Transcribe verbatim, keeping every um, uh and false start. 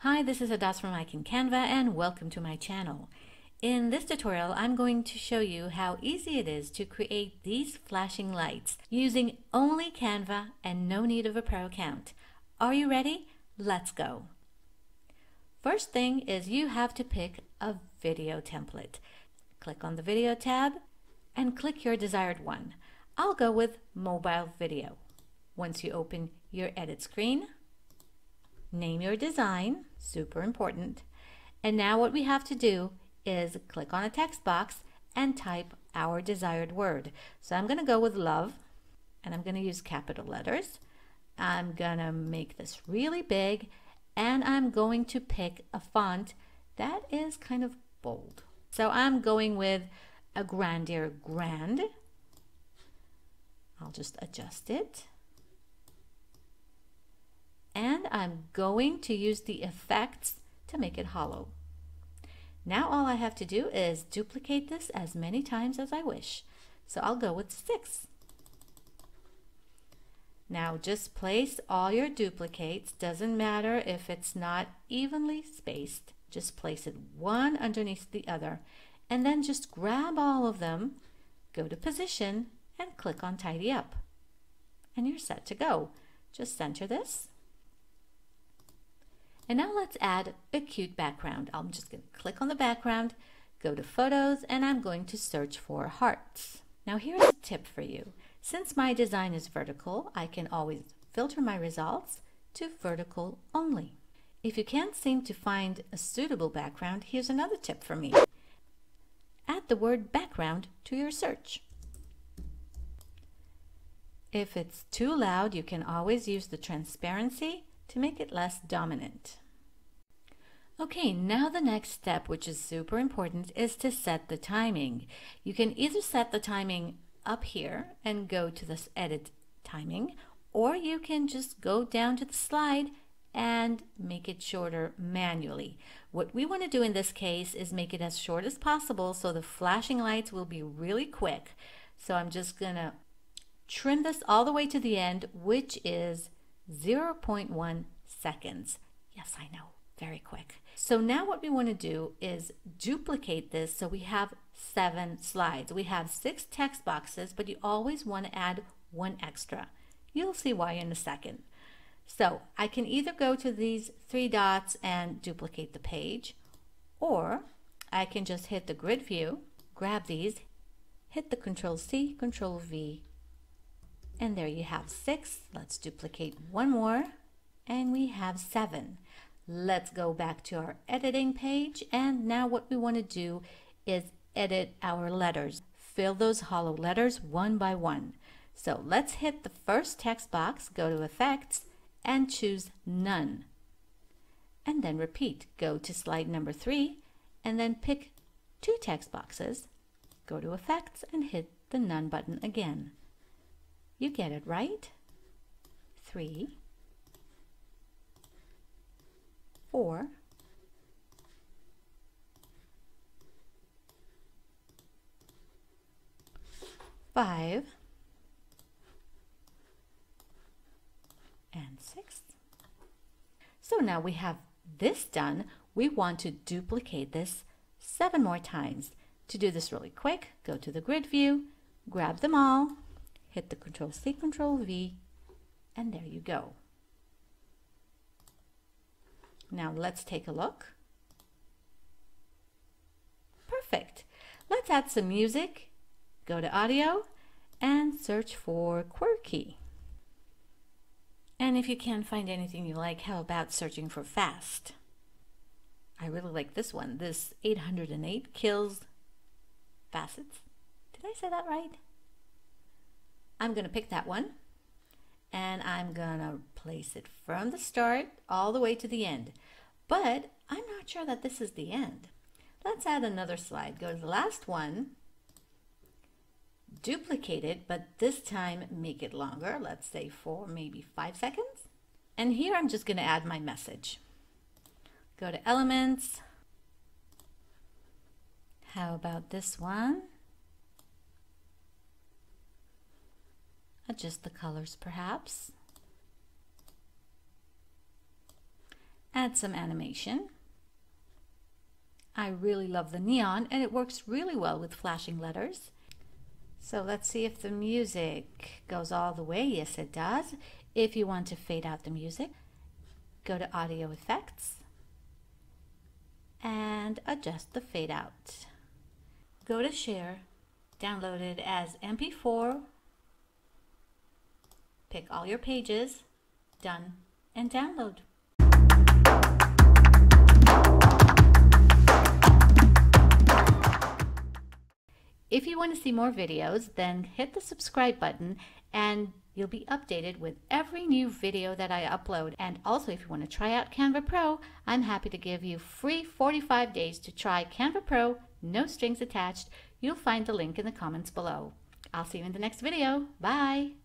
Hi, this is Hadas from I Can Canva and welcome to my channel. In this tutorial, I'm going to show you how easy it is to create these flashing lights using only Canva and no need of a pro account. Are you ready? Let's go. First thing is you have to pick a video template. Click on the video tab and click your desired one. I'll go with mobile video. Once you open your edit screen, name your design, super important. And now what we have to do is click on a text box and type our desired word. So I'm going to go with love, and I'm going to use capital letters. I'm going to make this really big, and I'm going to pick a font that is kind of bold. So I'm going with a Grandier Grand. I'll just adjust it. And I'm going to use the effects to make it hollow. Now all I have to do is duplicate this as many times as I wish. So I'll go with six. Now just place all your duplicates. Doesn't matter if it's not evenly spaced. Just place it one underneath the other. And then just grab all of them, go to position, and click on tidy up. And you're set to go. Just center this. And now let's add a cute background. I'm just going to click on the background, go to photos, and I'm going to search for hearts. Now here's a tip for you. Since my design is vertical, I can always filter my results to vertical only. If you can't seem to find a suitable background, here's another tip for me. Add the word background to your search. If it's too loud, you can always use the transparency to make it less dominant. Okay, now the next step, which is super important, is to set the timing. You can either set the timing up here and go to this edit timing, or you can just go down to the slide and make it shorter manually. What we want to do in this case is make it as short as possible so the flashing lights will be really quick. So I'm just gonna trim this all the way to the end, which is zero point one seconds. Yes, I know, very quick. So now what we want to do is duplicate this so we have seven slides. We have six text boxes, but you always want to add one extra. You'll see why in a second. So I can either go to these three dots and duplicate the page, or I can just hit the grid view, grab these, hit the Control C, Control V, and there you have six. Let's duplicate one more, and we have seven. Let's go back to our editing page, and now what we want to do is edit our letters. Fill those hollow letters one by one. So let's hit the first text box, go to Effects, and choose None. And then repeat. Go to slide number three, and then pick two text boxes, go to Effects, and hit the None button again. You get it, right? Three, four, five, and six. So now we have this done. We want to duplicate this seven more times. To do this really quick, go to the grid view, grab them all, hit the Control C, Control V, and there you go. Now let's take a look. Perfect. Let's add some music. Go to Audio and search for Quirky. And if you can't find anything you like, how about searching for Fast? I really like this one. This eight hundred eight kills facets. Did I say that right? I'm going to pick that one, and I'm going to place it from the start all the way to the end. But I'm not sure that this is the end. Let's add another slide. Go to the last one, duplicate it, but this time make it longer. Let's say for maybe five seconds. And here I'm just going to add my message. Go to Elements. How about this one? Adjust the colors perhaps. add some animation. I really love the neon and it works really well with flashing letters. So let's see if the music goes all the way. Yes, it does. If you want to fade out the music, go to Audio Effects and adjust the fade out. Go to Share, download it as M P four, pick all your pages, done, and download. If you want to see more videos, then hit the subscribe button and you'll be updated with every new video that I upload. And also, if you want to try out Canva Pro, I'm happy to give you free forty-five days to try Canva Pro, no strings attached. You'll find the link in the comments below. I'll see you in the next video. Bye!